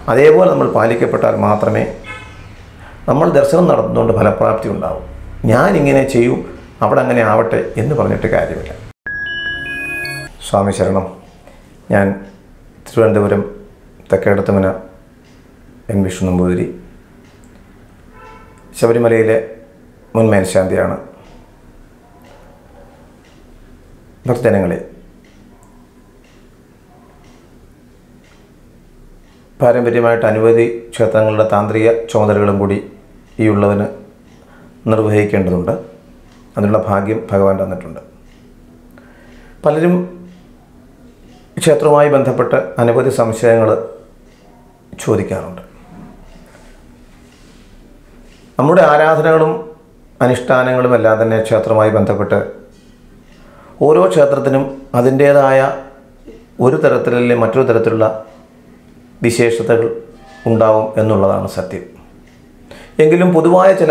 അതേപോലെ നമ്മൾ പാലിക്കപ്പെട്ടാൽ മാത്രമേ നമ്മൾ ദർശനം നടത്തുന്നതുകൊണ്ട് ഫലപ്രാപ്തി ഉണ്ടാവും. ഞാനിങ്ങനെ ചെയ്യും, അവിടെ അങ്ങനെ ആവട്ടെ എന്ന് പറഞ്ഞിട്ട് കാര്യമില്ല. സ്വാമി ശരണം. ഞാൻ തിരുവനന്തപുരം തെക്കേടത്തുമന എൻ വിഷ്ണു നമ്പൂതിരി, ശബരിമലയിലെ മുൻ മേൽശാന്തിയാണ്. ഭക്തജനങ്ങളെ, പാരമ്പര്യമായിട്ട് അനവധി ക്ഷേത്രങ്ങളുടെ താന്ത്രിക ചുമതലകളും കൂടി ഈ ഉള്ളവന് നിർവഹിക്കേണ്ടതുണ്ട്. അതിനുള്ള ഭാഗ്യം ഭഗവാൻ തന്നിട്ടുണ്ട്. പലരും ക്ഷേത്രവുമായി ബന്ധപ്പെട്ട് അനവധി സംശയങ്ങൾ ചോദിക്കാറുണ്ട്. നമ്മുടെ ആരാധനകളും അനുഷ്ഠാനങ്ങളും എല്ലാം തന്നെ ക്ഷേത്രവുമായി ബന്ധപ്പെട്ട് ഓരോ ക്ഷേത്രത്തിനും അതിൻ്റേതായ ഒരു തരത്തിലല്ലേ മറ്റൊരു തരത്തിലുള്ള വിശേഷതകൾ ഉണ്ടാവും എന്നുള്ളതാണ് സത്യം. എങ്കിലും പൊതുവായ ചില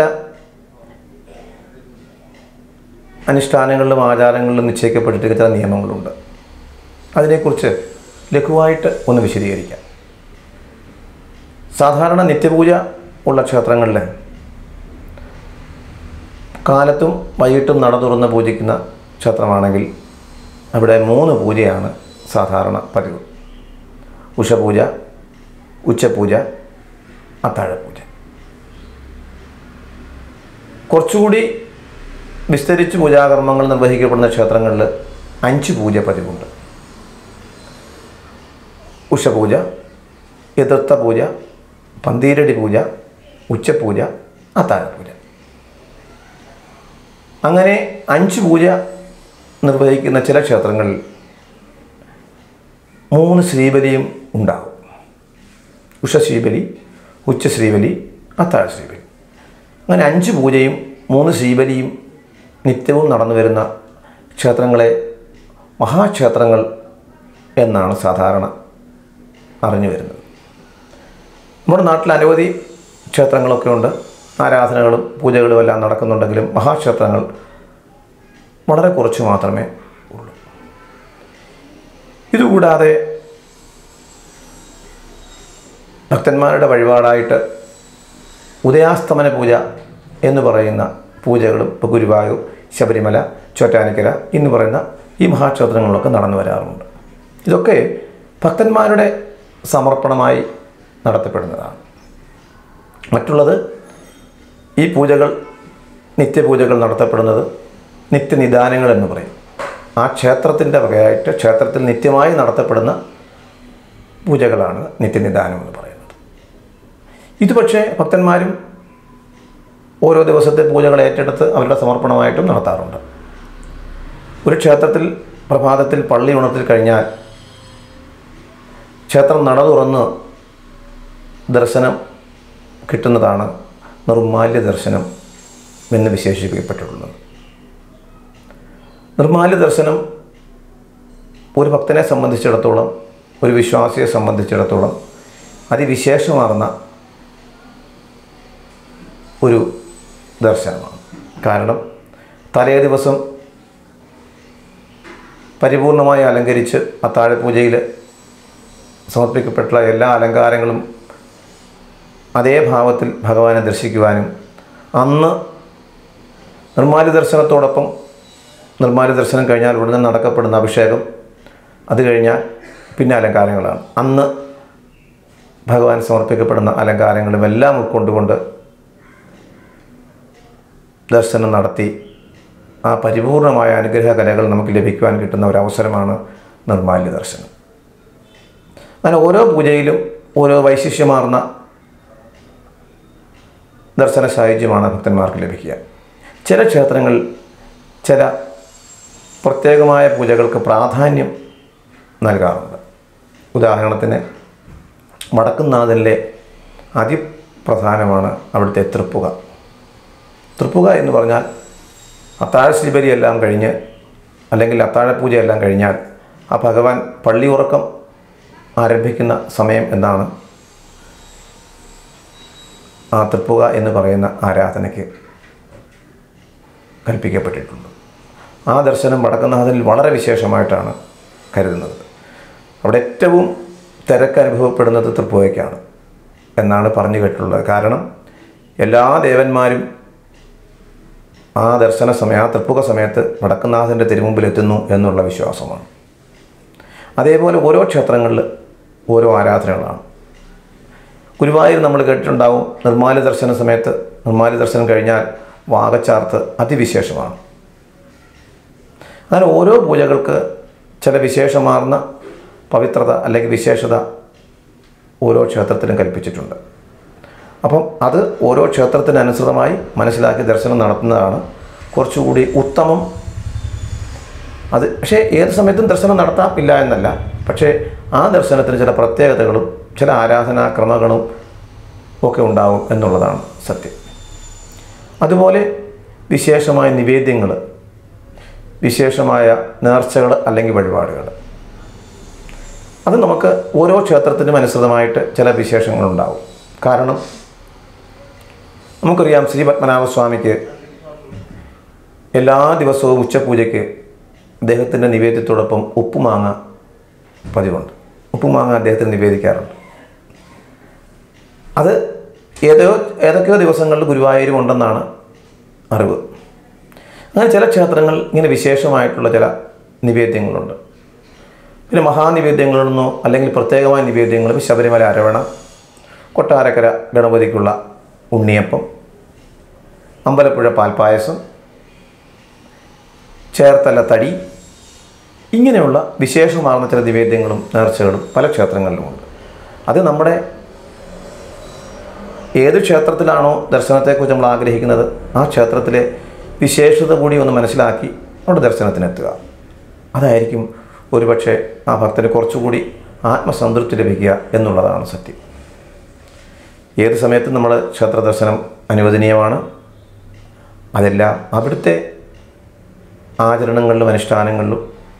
അനുഷ്ഠാനങ്ങളിലും ആചാരങ്ങളിലും നിശ്ചയിക്കപ്പെട്ടിരിക്കുന്ന ചില നിയമങ്ങളുണ്ട്. അതിനെക്കുറിച്ച് ലഘുവായിട്ട് ഒന്ന് വിശദീകരിക്കാം. സാധാരണ നിത്യപൂജ ഉള്ള ക്ഷേത്രങ്ങളിൽ കാലത്തും വൈകിട്ടും നട തുറന്ന് പൂജിക്കുന്ന ക്ഷേത്രമാണെങ്കിൽ അവിടെ 3 പൂജയാണ് സാധാരണ പതിവ്. ഉഷപൂജ, ഉച്ചപൂജ, അത്താഴപൂജ. കുറച്ചുകൂടി വിസ്തരിച്ച് പൂജാകർമ്മങ്ങൾ നിർവഹിക്കപ്പെടുന്ന ക്ഷേത്രങ്ങളിൽ 5 പൂജ പതിവുണ്ട്. ഉഷപൂജ, എതിർത്ത പൂജ, പന്തീരടി പൂജ, ഉച്ചപൂജ, അത്താഴപൂജ. അങ്ങനെ 5 പൂജ നിർവഹിക്കുന്ന ചില ക്ഷേത്രങ്ങളിൽ 3 ശ്രീബലിയും ഉണ്ടാകും. ഉഷശ്രീബലി, ഉച്ചശ്രീബലി, അത്താഴ ശ്രീബലി. അങ്ങനെ 5 പൂജയും 3 ശ്രീബലിയും നിത്യവും നടന്നു വരുന്ന ക്ഷേത്രങ്ങളെ മഹാക്ഷേത്രങ്ങൾ എന്നാണ് സാധാരണ അറിഞ്ഞു വരുന്നത്. നമ്മുടെ നാട്ടിൽ അനവധി ക്ഷേത്രങ്ങളൊക്കെ ഉണ്ട്. ആരാധനകളും പൂജകളും എല്ലാം നടക്കുന്നുണ്ടെങ്കിലും മഹാക്ഷേത്രങ്ങൾ വളരെ കുറച്ച് മാത്രമേ ഉള്ളൂ. ഇതുകൂടാതെ ഭക്തന്മാരുടെ വഴിപാടായിട്ട് ഉദയാസ്തമന പൂജ എന്ന് പറയുന്ന പൂജകളും ഇപ്പോൾ ഗുരുവായൂർ, ശബരിമല, ചോറ്റാനിക്കര എന്ന് പറയുന്ന ഈ മഹാക്ഷേത്രങ്ങളിലൊക്കെ നടന്നു വരാറുണ്ട്. ഇതൊക്കെ ഭക്തന്മാരുടെ സമർപ്പണമായി നടത്തപ്പെടുന്നതാണ്. മറ്റുള്ളത് ഈ പൂജകൾ, നിത്യപൂജകൾ നടത്തപ്പെടുന്നത് നിത്യനിദാനങ്ങൾ എന്ന് പറയും. ആ ക്ഷേത്രത്തിൻ്റെ വകയായിട്ട് ക്ഷേത്രത്തിൽ നിത്യമായി നടത്തപ്പെടുന്ന പൂജകളാണ് നിത്യനിദാനം എന്ന് പറയുന്നത്. ഇത് പക്ഷേ ഭക്തന്മാരും ഓരോ ദിവസത്തെ പൂജകൾ ഏറ്റെടുത്ത് അവരുടെ സമർപ്പണമായിട്ടും നടത്താറുണ്ട്. ഒരു ക്ഷേത്രത്തിൽ പ്രഭാതത്തിൽ പള്ളി ഉണർത്തി കഴിഞ്ഞാൽ ക്ഷേത്രം നട തുറന്ന് ദർശനം കിട്ടുന്നതാണ് നിർമ്മാല്യ ദർശനം എന്ന് വിശേഷിപ്പിക്കപ്പെട്ടിട്ടുള്ളത്. നിർമ്മാല്യ ദർശനം ഒരു ഭക്തനെ സംബന്ധിച്ചിടത്തോളം, ഒരു വിശ്വാസിയെ സംബന്ധിച്ചിടത്തോളം അതിവിശേഷമാർന്ന ഒരു ദർശനമാണ്. കാരണം തലേ ദിവസം പരിപൂർണമായി അലങ്കരിച്ച് അത്താഴപൂജയിൽ സമർപ്പിക്കപ്പെട്ടുള്ള എല്ലാ അലങ്കാരങ്ങളും അതേ ഭാവത്തിൽ ഭഗവാനെ ദർശിക്കുവാനും, അന്ന് നിർമ്മാല്യ ദർശനത്തോടൊപ്പം നിർമ്മാല്യ ദർശനം കഴിഞ്ഞാൽ ഉടനെ നടക്കപ്പെടുന്ന അഭിഷേകം, അത് കഴിഞ്ഞാൽ പിന്നെ അലങ്കാരങ്ങളാണ്. അന്ന് ഭഗവാൻ സമർപ്പിക്കപ്പെടുന്ന അലങ്കാരങ്ങളും എല്ലാം ഉൾക്കൊണ്ടുകൊണ്ട് ദർശനം നടത്തി ആ പരിപൂർണമായ അനുഗ്രഹ കലകൾ നമുക്ക് ലഭിക്കുവാൻ കിട്ടുന്ന ഒരവസരമാണ് നിർമ്മാല്യ ദർശനം. അങ്ങനെ ഓരോ പൂജയിലും ഓരോ വൈശിഷ്ട്യമാർന്ന ദർശന സായുജ്യമാണ് ഭക്തന്മാർക്ക് ലഭിക്കുക. ചില ക്ഷേത്രങ്ങളിൽ ചില പ്രത്യേകമായ പൂജകൾക്ക് പ്രാധാന്യം നൽകാറുണ്ട്. ഉദാഹരണത്തിന് വടക്കുംനാഥനിലെ അതിപ്രധാനമാണ് അവിടുത്തെ തൃപ്പുക. തൃപ്പുക എന്ന് പറഞ്ഞാൽ അത്താഴ ശ്രീബലിയെല്ലാം കഴിഞ്ഞ് അല്ലെങ്കിൽ അത്താഴപൂജയെല്ലാം കഴിഞ്ഞാൽ ആ ഭഗവാൻ പള്ളി ഉറക്കം ആരംഭിക്കുന്ന സമയം എന്നാണ് ആ തൃപ്പുക എന്ന് പറയുന്ന ആരാധനയ്ക്ക് കൽപ്പിക്കപ്പെട്ടിട്ടുണ്ട്. ആ ദർശനം വടക്കുംനാഥനിൽ വളരെ വിശേഷമായിട്ടാണ് കരുതുന്നത്. അവിടെ ഏറ്റവും തിരക്ക് അനുഭവപ്പെടുന്നത് തൃപ്പുകയ്ക്കാണ്. എന്നാണ് പറഞ്ഞു കേട്ടിട്ടുള്ളത്. കാരണം എല്ലാ ദേവന്മാരും ആ ദർശന സമയം, ആ തൃപ്പുക സമയത്ത് വടക്കുംനാഥൻ്റെ തിരുമുമ്പിലെത്തുന്നു എന്നുള്ള വിശ്വാസമാണ്. അതേപോലെ ഓരോ ക്ഷേത്രങ്ങളിൽ ഓരോ ആരാധനകളാണ്. ഗുരുവായൂർ നമ്മൾ കേട്ടിട്ടുണ്ടാവും, നിർമ്മാല്യ ദർശന സമയത്ത്, നിർമ്മാല്യ ദർശനം കഴിഞ്ഞാൽ വാകച്ചാർത്ത് അതിവിശേഷമാണ്. അങ്ങനെ ഓരോ പൂജകൾക്ക് ചില വിശേഷമാർന്ന പവിത്രത അല്ലെങ്കിൽ വിശേഷത ഓരോ ക്ഷേത്രത്തിലും കൽപ്പിച്ചിട്ടുണ്ട്. അപ്പം അത് ഓരോ ക്ഷേത്രത്തിനനുസൃതമായി മനസ്സിലാക്കി ദർശനം നടത്തുന്നതാണ് കുറച്ചുകൂടി ഉത്തമം. അത് പക്ഷേ ഏത് സമയത്തും ദർശനം നടത്താം, ഇല്ല എന്നല്ല. പക്ഷേ ആ ദർശനത്തിന് ചില പ്രത്യേകതകളും ചില ആരാധനാക്രമങ്ങളും ഒക്കെ ഉണ്ടാവും എന്നുള്ളതാണ് സത്യം. അതുപോലെ വിശേഷമായ നിവേദ്യങ്ങൾ, വിശേഷമായ നേർച്ചകൾ അല്ലെങ്കിൽ വഴിപാടുകൾ, അത് നമുക്ക് ഓരോ ക്ഷേത്രത്തിനും അനുസൃതമായിട്ട് ചില വിശേഷങ്ങളുണ്ടാവും. കാരണം നമുക്കറിയാം, ശ്രീ പത്മനാഭസ്വാമിക്ക് എല്ലാ ദിവസവും ഉച്ചപൂജയ്ക്ക് അദ്ദേഹത്തിൻ്റെ നിവേദ്യത്തോടൊപ്പം ഉപ്പുമാങ്ങ പതിവുണ്ട്. ഉപ്പുമാങ്ങ അദ്ദേഹത്തിന് നിവേദിക്കാറുണ്ട്. അത് ഏതൊക്കെയോ ദിവസങ്ങളിൽ ഗുരുവായൂരും ഉണ്ടെന്നാണ് അറിവ്. അങ്ങനെ ചില ക്ഷേത്രങ്ങൾ ഇങ്ങനെ വിശേഷമായിട്ടുള്ള ചില നിവേദ്യങ്ങളുണ്ട്. പിന്നെ മഹാനിവേദ്യങ്ങളെന്നോ അല്ലെങ്കിൽ പ്രത്യേകമായ നിവേദ്യങ്ങളും ശബരിമല അരവണ, കൊട്ടാരക്കര ഗണപതിക്കുള്ള ഉണ്ണിയപ്പം, അമ്പലപ്പുഴ പാൽപ്പായസം, ചേർത്തല തടി, ഇങ്ങനെയുള്ള വിശേഷമാർന്ന ചില നിവേദ്യങ്ങളും നേർച്ചകളും പല ക്ഷേത്രങ്ങളിലുമുണ്ട്. അത് നമ്മുടെ ഏത് ക്ഷേത്രത്തിലാണോ ദർശനത്തെക്കുറിച്ച് നമ്മൾ ആഗ്രഹിക്കുന്നത് ആ ക്ഷേത്രത്തിലെ വിശേഷത കൂടി ഒന്ന് മനസ്സിലാക്കി അവിടെ ദർശനത്തിനെത്തുക. അതായിരിക്കും ഒരുപക്ഷെ ആ ഭക്തന് കുറച്ചുകൂടി ആത്മസംതൃപ്തി ലഭിക്കുക എന്നുള്ളതാണ് സത്യം. ഏത് സമയത്തും നമ്മൾ ക്ഷേത്ര ദർശനം അനുവദനീയമാണ്. അതെല്ലാം അവിടുത്തെ ആചരണങ്ങളിലും അനുഷ്ഠാനങ്ങളിലും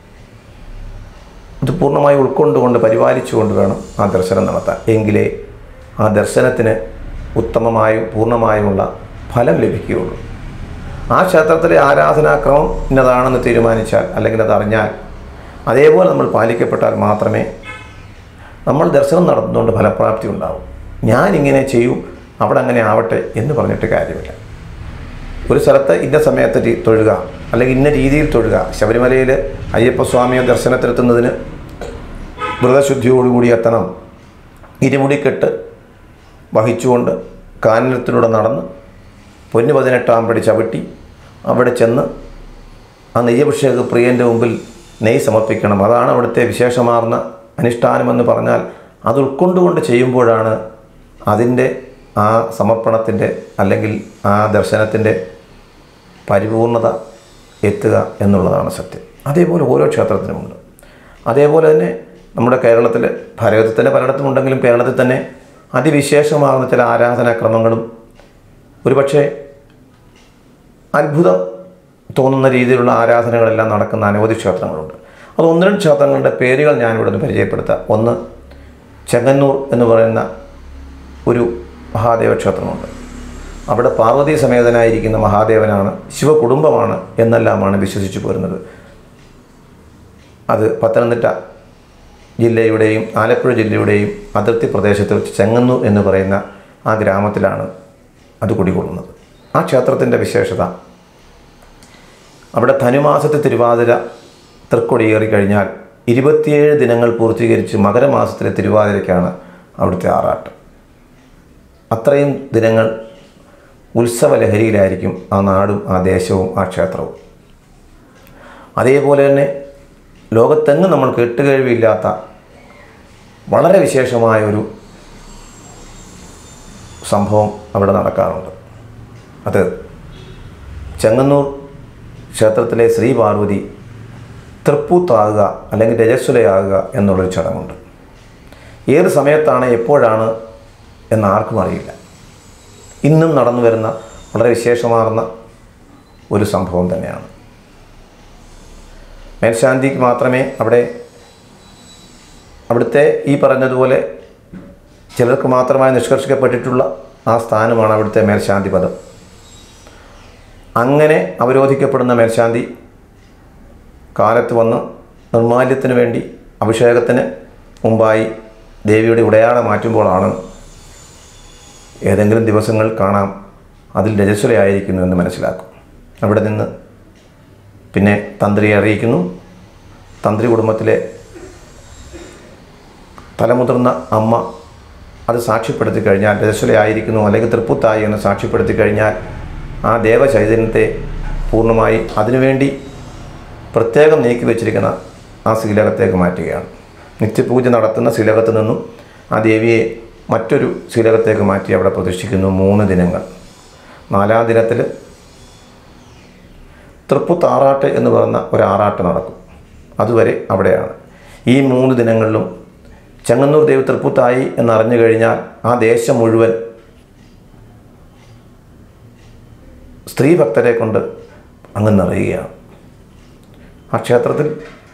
ഇത് പൂർണ്ണമായി ഉൾക്കൊണ്ടുകൊണ്ട് പരിപാലിച്ചുകൊണ്ട് വേണം ആ ദർശനം നടത്താൻ. എങ്കിലേ ആ ദർശനത്തിന് ഉത്തമമായും പൂർണ്ണമായുമുള്ള ഫലം ലഭിക്കുകയുള്ളൂ. ആ ക്ഷേത്രത്തിലെ ആരാധനാക്രമം ഇന്നതാണെന്ന് തീരുമാനിച്ചാൽ അല്ലെങ്കിൽ അതറിഞ്ഞാൽ അതേപോലെ നമ്മൾ പാലിക്കപ്പെട്ടാൽ മാത്രമേ നമ്മൾ ദർശനം നടത്തുന്നതുകൊണ്ട് ഫലപ്രാപ്തി ഉണ്ടാവും. ഞാനിങ്ങനെ ചെയ്യും, അവിടെ അങ്ങനെ ആവട്ടെ എന്ന് പറഞ്ഞിട്ട് കാര്യമില്ല. ഒരു സ്ഥലത്ത് ഇന്ന സമയത്ത് തൊഴുക അല്ലെങ്കിൽ ഇന്ന രീതിയിൽ തൊഴുക. ശബരിമലയിൽ അയ്യപ്പസ്വാമിയെ ദർശനത്തിലെത്തുന്നതിന് വ്രതശുദ്ധിയോടുകൂടി എത്തണം. ഇരുമുടിക്കെട്ട് വഹിച്ചുകൊണ്ട് കാനനത്തിലൂടെ നടന്ന് പൊന്നു 18 പടി ചവിട്ടി അവിടെ ചെന്ന് ആ നെയ്യഭിഷേക പ്രിയൻ്റെ മുമ്പിൽ നെയ്യ് സമർപ്പിക്കണം. അതാണ് അവിടുത്തെ വിശേഷമാർന്ന അനുഷ്ഠാനമെന്ന് പറഞ്ഞാൽ അത് ഉൾക്കൊണ്ടുകൊണ്ട് ചെയ്യുമ്പോഴാണ് അതിൻ്റെ ആ സമർപ്പണത്തിൻ്റെ അല്ലെങ്കിൽ ആ ദർശനത്തിൻ്റെ പരിപൂർണത എത്തുക എന്നുള്ളതാണ് സത്യം. അതേപോലെ ഓരോ ക്ഷേത്രത്തിനുമുണ്ട്. അതേപോലെ തന്നെ നമ്മുടെ കേരളത്തിൽ, ഭാരതത്തിൽ തന്നെ പലയിടത്തും ഉണ്ടെങ്കിലും കേരളത്തിൽ തന്നെ അതിവിശേഷമാർന്ന ചില ആരാധനാക്രമങ്ങളും ഒരുപക്ഷെ അത്ഭുതം തോന്നുന്ന രീതിയിലുള്ള ആരാധനകളെല്ലാം നടക്കുന്ന അനവധി ക്ഷേത്രങ്ങളുണ്ട്. അത് 1-2 ക്ഷേത്രങ്ങളുടെ പേരുകൾ ഞാനിവിടെ നിന്ന് പരിചയപ്പെടുത്താം. ഒന്ന്, ചെങ്ങന്നൂർ എന്ന് പറയുന്ന ഒരു മഹാദേവ ക്ഷേത്രമുണ്ട്. അവിടെ പാർവതി സമേതനായിരിക്കുന്ന മഹാദേവനാണ്, ശിവകുടുംബമാണ് എന്നെല്ലാമാണ് വിശ്വസിച്ചു പോരുന്നത്. അത് പത്തനംതിട്ട ജില്ലയുടെയും ആലപ്പുഴ ജില്ലയുടെയും അതിർത്തി പ്രദേശത്ത് വെച്ച് ചെങ്ങന്നൂർ എന്ന് പറയുന്ന ആ ഗ്രാമത്തിലാണ് അത് കുടികൊള്ളുന്നത്. ആ ക്ഷേത്രത്തിൻ്റെ വിശേഷത, അവിടെ ധനുമാസത്തെ തിരുവാതിര തൃക്കൊടിയേറി കഴിഞ്ഞാൽ 27 ദിനങ്ങൾ പൂർത്തീകരിച്ച് മകരമാസത്തിലെ തിരുവാതിരയ്ക്കാണ് അവിടുത്തെ ആറാട്ട്. അത്രയും ദിനങ്ങൾ ഉത്സവലഹരിയിലായിരിക്കും ആ നാടും ആ ദേശവും ആ ക്ഷേത്രവും. അതേപോലെ തന്നെ ലോകത്തെങ്ങും നമ്മൾ കേട്ടുകേഴ്വിയില്ലാത്ത വളരെ വിശേഷമായൊരു സംഭവം അവിടെ നടക്കാറുണ്ട്. അത് ചെങ്ങന്നൂർ ക്ഷേത്രത്തിലെ ശ്രീ പാർവതി തൃപ്പൂത്താകുക അല്ലെങ്കിൽ രജസ്വലയാകുക എന്നുള്ളൊരു ചടങ്ങുണ്ട്. ഏത് സമയത്താണ് എപ്പോഴാണ് എന്ന് ആർക്കും അറിയില്ല. ഇന്നും നടന്നു വരുന്ന വളരെ വിശേഷമാർന്ന ഒരു സംഭവം തന്നെയാണ്. മേൽശാന്തിക്ക് മാത്രമേ അവിടുത്തെ ഈ പറഞ്ഞതുപോലെ ചിലർക്ക് മാത്രമായി നിഷ്കർഷിക്കപ്പെട്ടിട്ടുള്ള ആ സ്ഥാനമാണ് അവിടുത്തെ മേൽശാന്തി പദം. അങ്ങനെ അവരോധിക്കപ്പെടുന്ന മേൽശാന്തി കാലത്ത് വന്ന് നിർമ്മാല്യത്തിന് വേണ്ടി അഭിഷേകത്തിന് മുമ്പായി ദേവിയുടെ ഉടയാട മാറ്റുമ്പോഴാണ് ഏതെങ്കിലും ദിവസങ്ങൾ കാണാം അതിൽ രജസ്വലയായിരിക്കുന്നു എന്ന് മനസ്സിലാക്കും. അവിടെ നിന്ന് പിന്നെ തന്ത്രിയെ അറിയിക്കുന്നു. തന്ത്രി കുടുംബത്തിലെ തലമുതിർന്ന അമ്മ അത് സാക്ഷ്യപ്പെടുത്തി കഴിഞ്ഞാൽ, രജസ്വലയായിരിക്കുന്നു അല്ലെങ്കിൽ തൃപ്പുത്തായി എന്ന് സാക്ഷ്യപ്പെടുത്തി കഴിഞ്ഞാൽ, ആ ദേവചൈതന്യത്തെ പൂർണ്ണമായി അതിനുവേണ്ടി പ്രത്യേകം നീക്കി വച്ചിരിക്കുന്ന ആ ശ്രീലകത്തേക്ക് മാറ്റുകയാണ്. നിത്യപൂജ നടത്തുന്ന ശ്രീലകത്ത് നിന്നും ആ ദേവിയെ മറ്റൊരു ശ്രീലകത്തേക്ക് മാറ്റി അവിടെ പ്രതിഷ്ഠിക്കുന്നു 3 ദിനങ്ങൾ. 4-ാം ദിനത്തിൽ തൃപ്പുത്താറാട്ട് എന്ന് പറയുന്ന ഒരു ആറാട്ട് നടക്കും. അതുവരെ അവിടെയാണ്. ഈ 3 ദിനങ്ങളിലും ചെങ്ങന്നൂർ ദേവി തൃപ്പുത്തായി എന്നറിഞ്ഞു കഴിഞ്ഞാൽ ആ ദേശം മുഴുവൻ സ്ത്രീ ഭക്തരെ കൊണ്ട് അങ്ങ് നിറയുകയാണ്. ആ ക്ഷേത്രത്തിൽ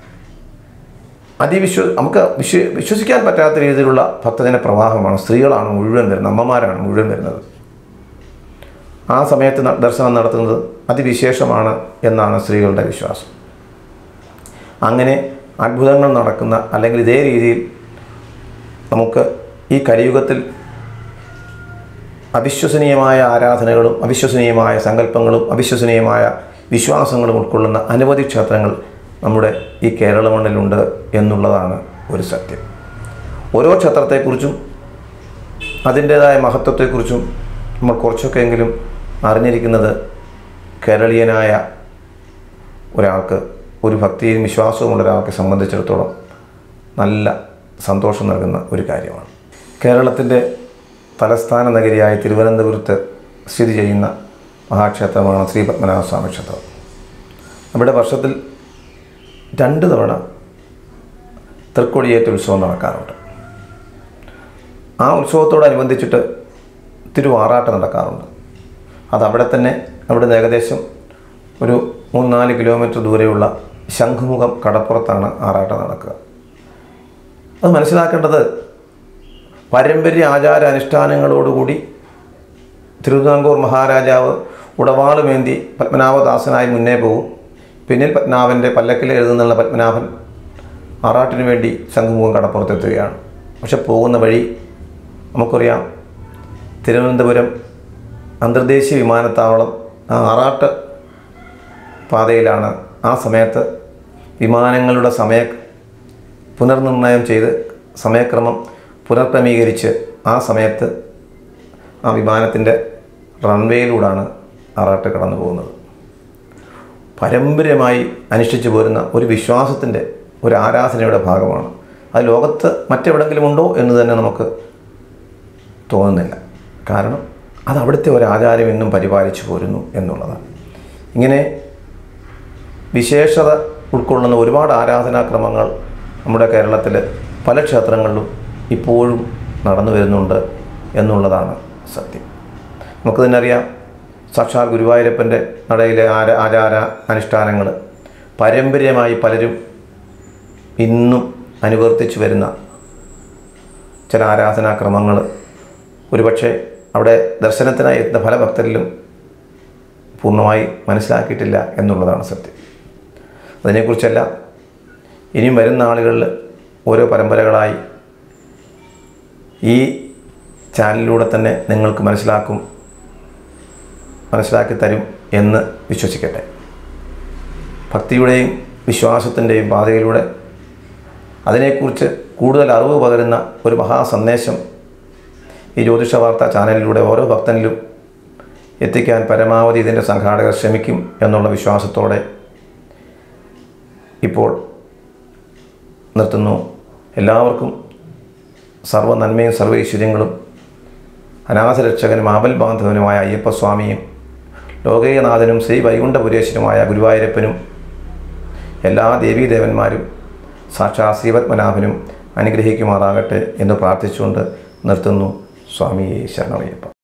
നമുക്ക് വിശ്വസിക്കാൻ പറ്റാത്ത രീതിയിലുള്ള ഭക്തജന പ്രവാഹമാണ്. സ്ത്രീകളാണ് മുഴുവൻ വരുന്നത്, അമ്മമാരാണ് മുഴുവൻ വരുന്നത്. ആ സമയത്ത് ദർശനം നടത്തുന്നത് അതിവിശേഷമാണ് എന്നാണ് സ്ത്രീകളുടെ വിശ്വാസം. അങ്ങനെ അത്ഭുതങ്ങൾ നടക്കുന്ന, അല്ലെങ്കിൽ ഇതേ രീതിയിൽ നമുക്ക് ഈ കലിയുഗത്തിൽ അവിശ്വസനീയമായ ആരാധനകളും അവിശ്വസനീയമായ സങ്കല്പങ്ങളും അവിശ്വസനീയമായ വിശ്വാസങ്ങളും ഉൾക്കൊള്ളുന്ന അനവധി ക്ഷേത്രങ്ങൾ നമ്മുടെ ഈ കേരള മണ്ണിലുണ്ട് എന്നുള്ളതാണ് ഒരു സത്യം. ഓരോ ക്ഷേത്രത്തെക്കുറിച്ചും അതിൻ്റേതായ മഹത്വത്തെക്കുറിച്ചും നമ്മൾ കുറച്ചൊക്കെയെങ്കിലും അറിഞ്ഞിരിക്കുന്നത് കേരളീയനായ ഒരാൾക്ക്, ഒരു ഭക്തിയും വിശ്വാസവുമുള്ള ഒരാൾക്ക് സംബന്ധിച്ചിടത്തോളം നല്ല സന്തോഷം നൽകുന്ന ഒരു കാര്യമാണ്. കേരളത്തിൻ്റെ തലസ്ഥാന നഗരിയായ തിരുവനന്തപുരത്ത് സ്ഥിതി ചെയ്യുന്ന മഹാക്ഷേത്രമാണ് ശ്രീ പത്മനാഭസ്വാമി ക്ഷേത്രം. അവിടെ വർഷത്തിൽ 2 തവണ തൃക്കൊടിയേറ്റ് ഉത്സവം നടക്കാറുണ്ട്. ആ ഉത്സവത്തോടനുബന്ധിച്ചിട്ട് തിരുവാറാട്ട് നടക്കാറുണ്ട്. അതവിടെ തന്നെ, അവിടെ നിന്ന് ഏകദേശം ഒരു 3-4 കിലോമീറ്റർ ദൂരെയുള്ള ശംഖുമുഖം കടപ്പുറത്താണ് ആറാട്ട് നടക്കുക. അത് മനസ്സിലാക്കേണ്ടത്, പാരമ്പര്യ ആചാര അനുഷ്ഠാനങ്ങളോടുകൂടി തിരുവിതാംകൂർ മഹാരാജാവ് ഉടവാളുമേന്തി പത്മനാഭദാസനായി മുന്നേ പോകും. പിന്നിൽ പത്മനാഭൻ്റെ പല്ലക്കിൽ എഴുതുന്നുള്ള പത്മനാഭൻ ആറാട്ടിന് വേണ്ടി ശംഖുമുഖം കടപ്പുറത്തെത്തുകയാണ്. പക്ഷെ പോകുന്ന വഴി നമുക്കറിയാം, തിരുവനന്തപുരം അന്തർദേശീയ വിമാനത്താവളം ആ ആറാട്ട് പാതയിലാണ്. ആ സമയത്ത് വിമാനങ്ങളുടെ പുനർനിർണയം ചെയ്ത് സമയക്രമം പുനർക്രമീകരിച്ച് ആ സമയത്ത് ആ വിമാനത്തിൻ്റെ റൺവേയിലൂടെയാണ് ആറാട്ട് കടന്നു പോകുന്നത്. പാരമ്പര്യമായി അനുഷ്ഠിച്ചു പോരുന്ന ഒരു വിശ്വാസത്തിൻ്റെ, ഒരു ആരാധനയുടെ ഭാഗമാണ്. അത് ലോകത്ത് മറ്റെവിടെങ്കിലും ഉണ്ടോ എന്ന് തന്നെ നമുക്ക് തോന്നുന്നില്ല. കാരണം അത് അവിടുത്തെ ഒരു ആചാരം എന്നും പരിപാലിച്ചു പോരുന്നു എന്നുള്ളതാണ്. ഇങ്ങനെ വിശേഷത ഉൾക്കൊള്ളുന്ന ഒരുപാട് ആരാധനാക്രമങ്ങൾ നമ്മുടെ കേരളത്തിൽ പല ക്ഷേത്രങ്ങളിലും ഇപ്പോഴും നടന്നു വരുന്നുണ്ട് എന്നുള്ളതാണ് സത്യം. നമുക്ക് തന്നെ അറിയാം, സാക്ഷാൽ ഗുരുവായൂരപ്പൻ്റെ നടയിലെ ആചാര അനുഷ്ഠാനങ്ങൾ പാരമ്പര്യമായി പലരും ഇന്നും അനുവർത്തിച്ചു വരുന്ന ചില ആരാധനാക്രമങ്ങൾ ഒരുപക്ഷെ അവിടെ ദർശനത്തിനായി എത്തുന്ന പല ഭക്തരിലും പൂർണ്ണമായി മനസ്സിലാക്കിയിട്ടില്ല എന്നുള്ളതാണ് സത്യം. അതിനെക്കുറിച്ചെല്ലാം ഇനിയും വരുന്ന ആളുകളിൽ ഓരോ പരമ്പരകളായി ഈ ചാനലിലൂടെ തന്നെ നിങ്ങൾക്ക് മനസ്സിലാക്കി തരും എന്ന് വിശ്വസിക്കട്ടെ. ഭക്തിയുടെയും വിശ്വാസത്തിൻ്റെയും പാതയിലൂടെ അതിനെക്കുറിച്ച് കൂടുതൽ അറിവ് പകരുന്ന ഒരു മഹാസന്ദേശം ഈ ജ്യോതിഷ വാർത്താ ചാനലിലൂടെ ഓരോ ഭക്തനിലും എത്തിക്കാൻ പരമാവധി ഇതിൻ്റെ സംഘാടകർ ശ്രമിക്കും എന്നുള്ള വിശ്വാസത്തോടെ ഇപ്പോൾ നിർത്തുന്നു. എല്ലാവർക്കും സർവ്വ നന്മയും സർവ്വ ഐശ്വര്യങ്ങളും അനാഥരക്ഷകനും ആപൽ ബാന്ധവനുമായ അയ്യപ്പസ്വാമിയും ലോകേയനാഥനും ശ്രീ വൈകുണ്ഠപുരേശ്വരനുമായ ഗുരുവായൂരപ്പനും എല്ലാ ദേവീദേവന്മാരും സാക്ഷാൽ ശ്രീപത്മനാഭനും അനുഗ്രഹിക്കുമാറാകട്ടെ എന്ന് പ്രാർത്ഥിച്ചുകൊണ്ട് നിർത്തുന്നു. സ്വാമിയേ ശരണമയ്യപ്പ.